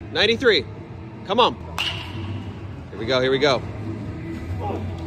93. Come on. Here we go, here we go.